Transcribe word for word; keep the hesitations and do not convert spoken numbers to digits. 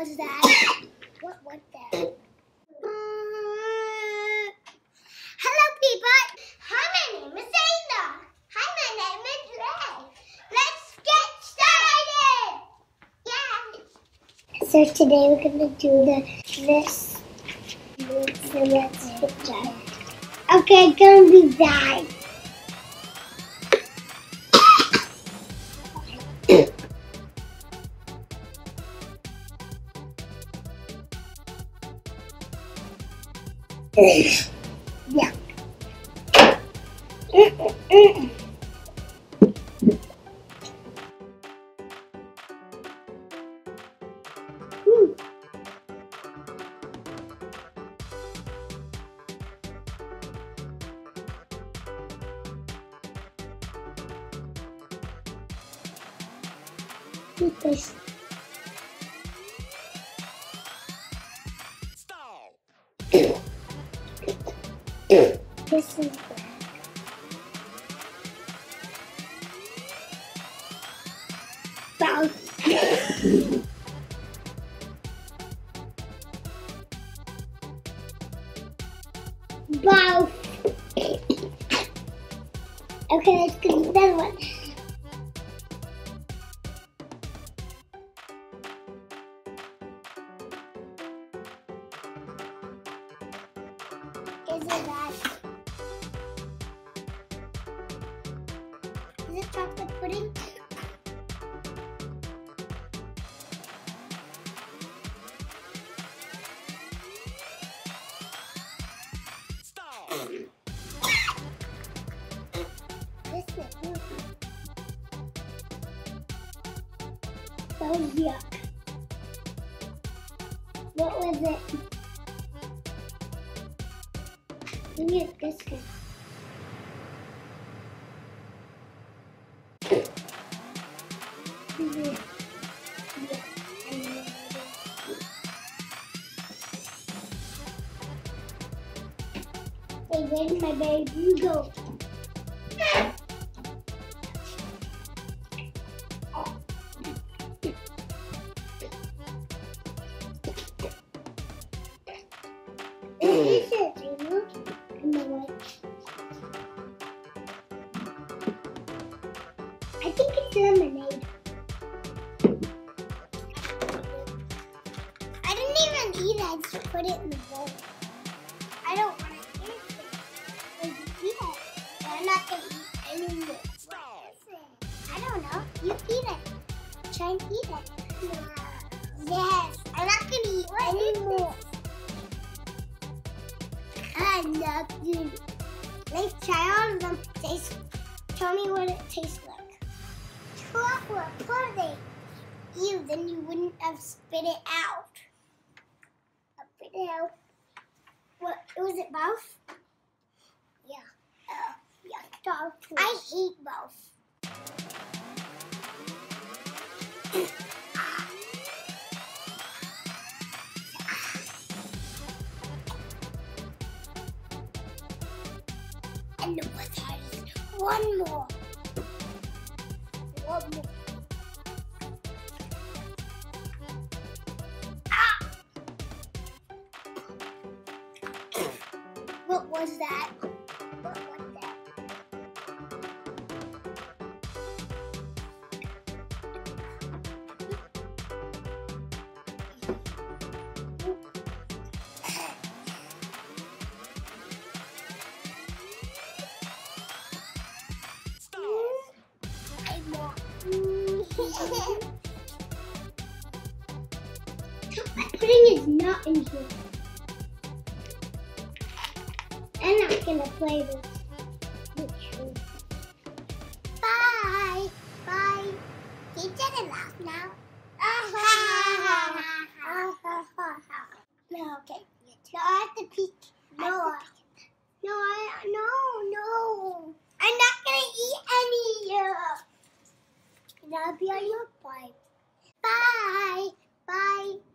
was that? What was that? Hello, people. Hi, my name is Ada. Hi, my name is Ray. Let's get started. Yeah. So today we're gonna do the this. So let's get started. Okay, it's gonna be bad. Yeah. Mm-mm-mm. Mm. This. This is black. Brown. Brown. Okay, let's get another one. Is it that? Is it chocolate pudding? Stop. This is so yuck. What was it? Let me get this one. Yeah. Hey, where did my baby go? Is it, you know? In the white. I think it's lemonade. I didn't even eat it. I just put it in the bowl. I don't want to eat it. I just eat it. But I'm not going to eat any more. I don't know. You eat it. Try and eat it. Yes. I'm not going to eat any more. I'm not good. Let's try all of them. Taste. Tell me what it tastes like. Chocolate pudding. Ew, then you wouldn't have spit it out. I spit it out. What? Was it both? Yeah. Uh, yeah. I eat both. And the weather is one more. One more. Ah! What was that? What was that? Chocolate pudding is not in here. I'm not gonna play this. Bye. Bye. You didn't laugh now. No, okay. No, I have to peek. No, no, I, no, no. I'm not gonna eat any. That'll be on your bite. Bye. Bye.